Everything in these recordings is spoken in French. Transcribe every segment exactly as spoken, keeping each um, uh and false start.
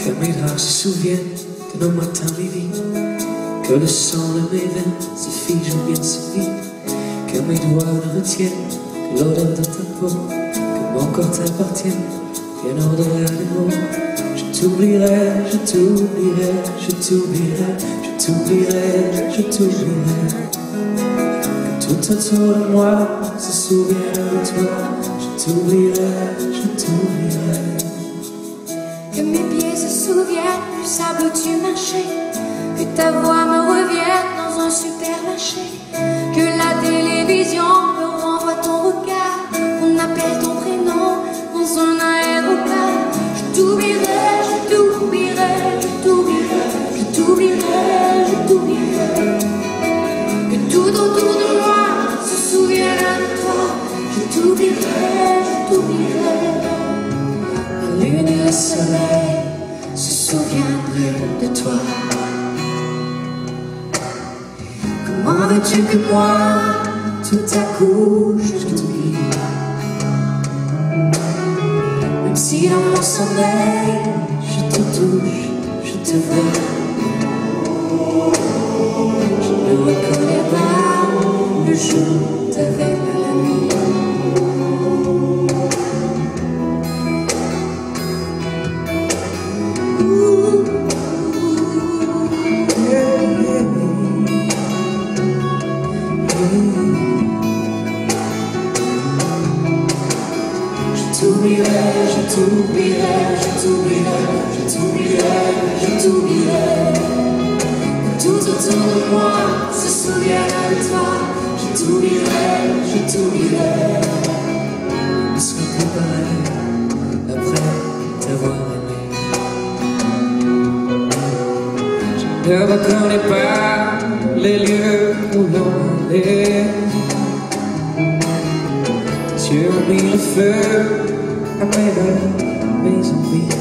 Que mes draps se souviennent de nos matins vivis, que le sang de mes veines se fige bien si vite, que mes doigts ne retiennent que l'odeur de ta peau, que mon corps t'appartienne bien au-delà des mots. Je t'oublierai, je t'oublierai, je t'oublierai, je t'oublierai, je t'oublierai. Que tout autour de moi se souvienne de toi. Je t'oublierai, je t'oublierai. Que mes pieds se souviennent du sable où tu marchais, que ta voix me revienne dans un supermarché, que la télévision me renvoie ton regard, qu'on appelle ton prénom dans un aérocard. Je t'oublierai, je t'oublierai, je t'oublierai, je t'oublierai, je t'oublierai. Que tout autour de moi se souvienne de toi. Je t'oublierai, je t'oublierai. La lune et le soleil se souviendraient de toi. Comment veux-tu que moi, tout à coup, je t'oublie? Même si dans mon sommeil, je te touche, je te vois. Je ne reconnais pas le jour avec la nuit. Je t'oublierai, je t'oublierai, je t'oublierai, je t'oublierai. Que tout autour de moi se souvienne de toi. Je t'oublierai, je t'oublierai. Ne serai plus pareil après t'avoir aimé. Je ne reconnais pas les lieux où l'on allait. Tu as mis le feu à mes rêves, mes envies.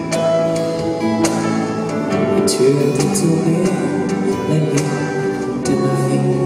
Et tu as détourné la ligne de ma vie.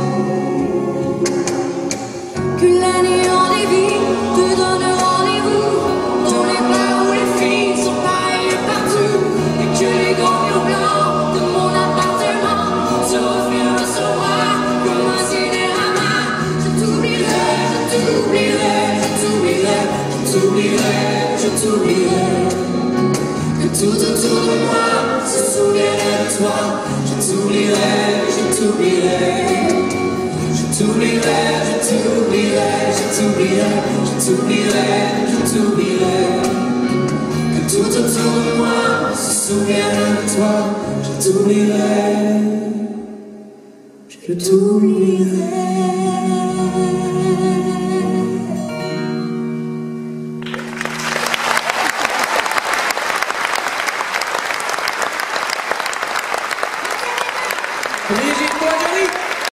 Que l'année en débit te donne rendez-vous dans les bars où les filles sont pareilles partout, et que les grands murs blancs de mon appartement se refusent à se voir comme un cinéma. Je t'oublierai, je t'oublierai, je t'oublierai, je t'oublierai, je t'oublierai. Que tout autour de moi se souvienne de toi. Je t'oublierai, je t'oublierai. Je t'oublierai, je t'oublierai, je t'oublierai, je t'oublierai, je t'oublierai. Que tout autour de moi se souvienne de toi. Je t'oublierai, je t'oublierai.